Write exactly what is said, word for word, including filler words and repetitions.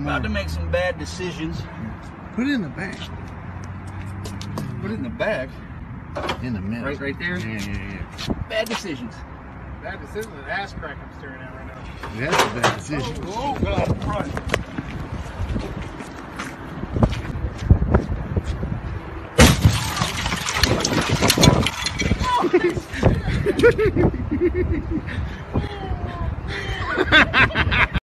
About to make some bad decisions. Put it in the back. Put it in the back. In the middle. Right, right there. Yeah, yeah, yeah. Bad decisions. Bad decision. An ass crack I'm staring at right now. That's a bad decision. Oh, God, front. Ha ha ha!